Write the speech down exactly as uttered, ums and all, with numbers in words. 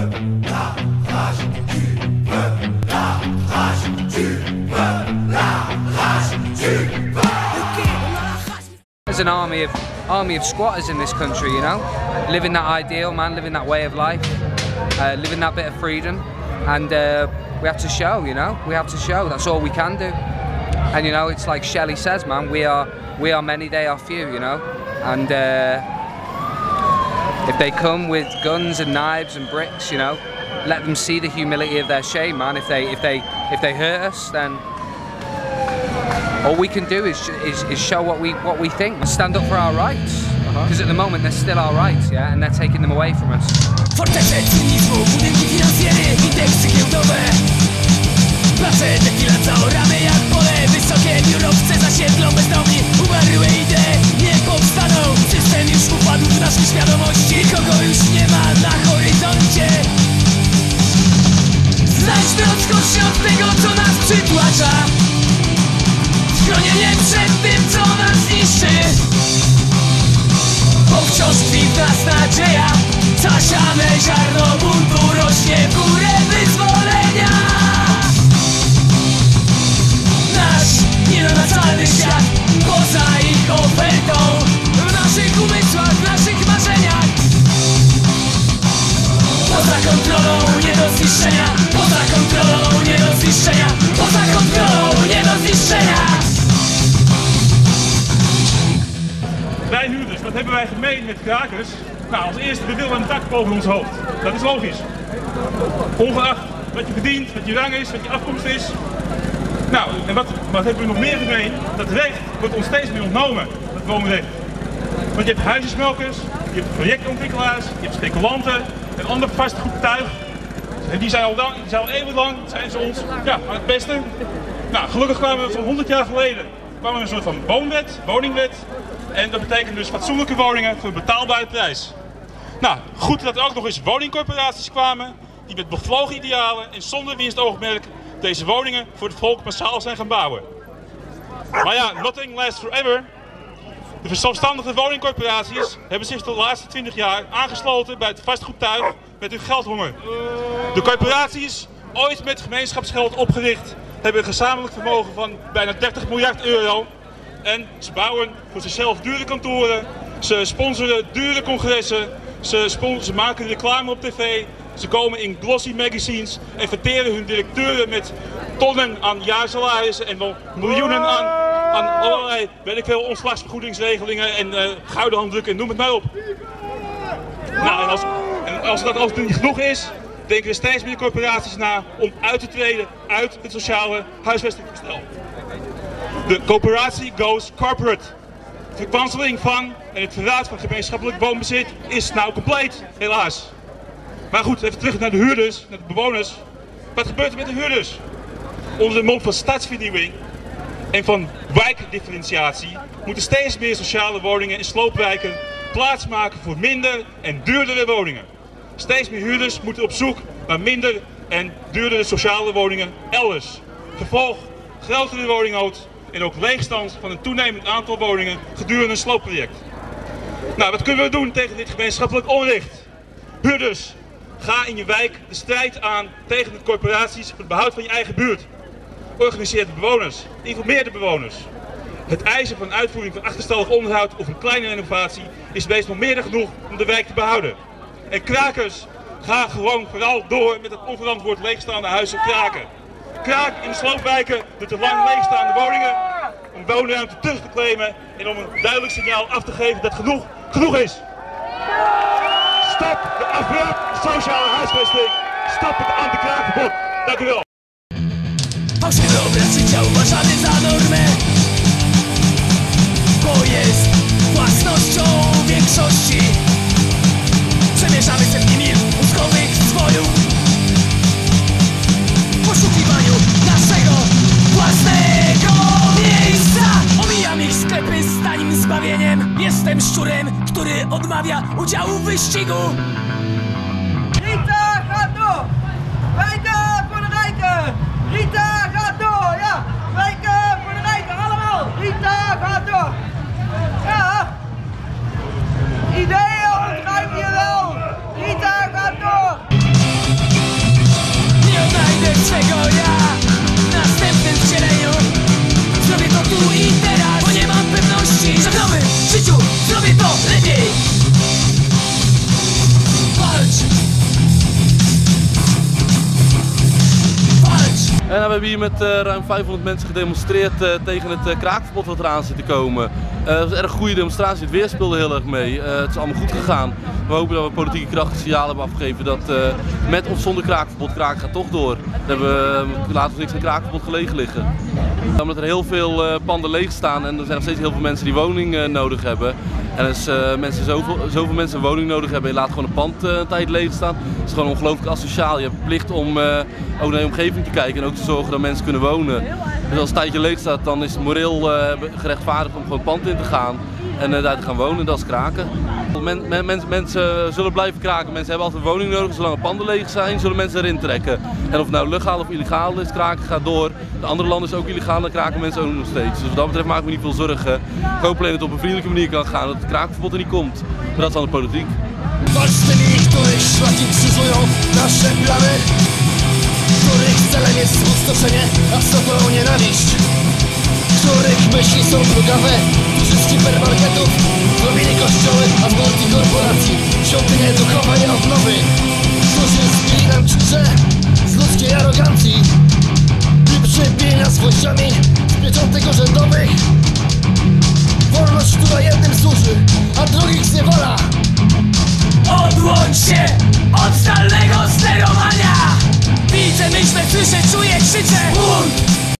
veux la rage, tu veux la rage, tu veux la rage, tu veux. There's an army of army of squatters in this country, you know, living that ideal, man, living that way of life, uh, living that bit of freedom, and uh, we have to show, you know, we have to show. That's all we can do. And you know, it's like Shelley says, man, we are we are many, they are few, you know, and uh, if they come with guns and knives and bricks, you know, let them see the humility of their shame, man. If they if they if they hurt us, then all we can do is, is, is show what we what we think, stand up for our rights, because uh-huh. at the moment they're still our rights, yeah, and they're taking them away from us. Fortece cynizmu, budynki finansjery, indeksy giełdowe. Place tequila caoramy jak pole. Wysokie biurowce zasiedlą bezdomni. Umarłe idee nie powstaną. System już upadł w naszej świadomości. Kogo już nie ma na horyzoncie. Znajdźmy odskocz się od tego, co nas przytłacza. Schronienie przed tym, co nas niszczy. Bo wciąż tkwi w nas nadzieja. Zasiane ziarno buntu rośnie w górę wyzwolenia. Nasz nienamacalny świat poza ich ofertą. W naszych umysłach, w naszych marzeniach. Poza kontrolą, nie do zniszczenia. Poza kontrolą, nie do zniszczenia. Poza kontrolą, nie do zniszczenia. Wij huurders, wat hebben wij gemeen met krakers? Nou, als eerste, we willen een dak boven ons hoofd. Dat is logisch. Ongeacht wat je verdient, wat je rang is, wat je afkomst is. Nou, en wat, wat hebben we nog meer gemeen? Dat recht wordt ons steeds meer ontnomen, dat woonrecht. Want je hebt huisjesmelkers, je hebt projectontwikkelaars, je hebt speculanten en ander vastgoedtuig. En die zijn al, lang, die zijn al eeuwenlang, zijn ze ons ja, aan het pesten. Nou, gelukkig kwamen we van honderd jaar geleden kwamen we een soort van woonwet, woningwet. En dat betekent dus fatsoenlijke woningen voor een betaalbare prijs. Nou, goed dat er ook nog eens woningcorporaties kwamen, die met bevlogen idealen en zonder winstoogmerk deze woningen voor het volk massaal zijn gaan bouwen. Maar ja, nothing lasts forever. De verzelfstandigde woningcorporaties hebben zich de laatste twintig jaar aangesloten bij het vastgoedtuig met hun geldhonger. De corporaties, ooit met gemeenschapsgeld opgericht, hebben een gezamenlijk vermogen van bijna dertig miljard euro. En ze bouwen voor zichzelf dure kantoren, ze sponsoren dure congressen, ze, spon ze maken reclame op tv, ze komen in glossy magazines en verteren hun directeuren met tonnen aan jaarsalarissen en wel miljoenen aan, aan allerlei, weet ik veel, ontslagsvergoedingsregelingen en uh, gouden handdrukken en noem het maar op. Nou, en als, en als dat als het niet genoeg is, denken er steeds meer corporaties na om uit te treden uit het sociale huisvestingsbestel. De coöperatie goes corporate. De verkwanseling van en het verraad van gemeenschappelijk woonbezit is nou compleet, helaas. Maar goed, even terug naar de huurders, naar de bewoners. Wat gebeurt er met de huurders? Onder de mond van stadsvernieuwing en van wijkdifferentiatie moeten steeds meer sociale woningen in sloopwijken plaatsmaken voor minder en duurdere woningen. Steeds meer huurders moeten op zoek naar minder en duurdere sociale woningen elders. Gevolg, grotere woningnood en ook leegstand van een toenemend aantal woningen gedurende een sloopproject. Nou, wat kunnen we doen tegen dit gemeenschappelijk onrecht? Huurders, ga in je wijk de strijd aan tegen de corporaties voor het behoud van je eigen buurt. Organiseer de bewoners, informeer de bewoners. Het eisen van uitvoering van achterstallig onderhoud of een kleine renovatie is meestal meer dan genoeg om de wijk te behouden. En krakers, ga gewoon vooral door met het onverantwoord leegstaande huizen kraken. Kraak in de sloopwijken door te lang leegstaande woningen om woonruimte terug te claimen en om een duidelijk signaal af te geven dat genoeg, genoeg is. Stop de afbraak van sociale huisvesting. Stop het anti-kraakverbod. Dank u wel. Fałszywy obraz życia uważany za normę, bo jest własnością większości. Przemierzamy setki mil mózgowych zwojów w poszukiwaniu naszego własnego miejsca. Omijam ich sklepy z tanim zbawieniem. Jestem szczurem, który odmawia udziału w wyścigu. Rita, ga door! Wijken voor de rijken! Rita, ga door! Ja! Wijken voor de rijken, allemaal! Rita, ga door! Ja! Ideeën ontruim je wel! Rita, ga door! swego ja w następnym wcieleniu. Zrobię to tu i teraz, bo nie mam pewności, że w nowym życiu zrobię to lepiej. Walcz! En we hebben hier met uh, ruim vijfhonderd mensen gedemonstreerd uh, tegen het uh, kraakverbod wat eraan zit te komen. Uh, het was een erg goede demonstratie, het weer speelde heel erg mee. Uh, het is allemaal goed gegaan. We hopen dat we politieke kracht een signaal hebben afgegeven dat uh, met of zonder kraakverbod, kraken gaat toch door. We hebben, uh, laten we niks aan kraakverbod gelegen liggen. Omdat er heel veel uh, panden leeg staan en er zijn nog steeds heel veel mensen die woning uh, nodig hebben. En als uh, mensen zoveel, zoveel mensen een woning nodig hebben en je laat gewoon een pand uh, een tijd leeg staan, is het gewoon ongelooflijk asociaal. Je hebt plicht om uh, ook naar je omgeving te kijken en ook te zorgen dat mensen kunnen wonen. Dus als het tijdje leeg staat, dan is het moreel uh, gerechtvaardigd om gewoon het pand in te gaan en uh, daar te gaan wonen. Dat is kraken. Men, men, men, mensen zullen blijven kraken. Mensen hebben altijd een woning nodig. Zolang panden leeg zijn, zullen mensen erin trekken. En of het nou legaal of illegaal is, kraken gaat door. De andere landen is ook illegaal, dan kraken mensen ook nog steeds. Dus wat dat betreft maak ik me niet veel zorgen. Ik hoop alleen dat het op een vriendelijke manier kan gaan, dat het kraakverbod er niet komt. Maar dat is dan de politiek. Walcz z tymi, których szlaki krzyżują nasze plany, których celem jest spustoszenie, a w sobą nienawiść, których myśli są plugawe, którzy z hipermarketów zrobili kościoły, a z multikorporacji świątynie duchowej odnowy, którzy zbili nam czcze z ludzkiej arogancji i przybili nas gwoździami z pieczątek urzędowych. Wolność, która jednym służy, a drugich zniewala. Odłącz się od zdalnego sterowania. Widzę, myślę, słyszę, czuję, krzyczę. Bunt!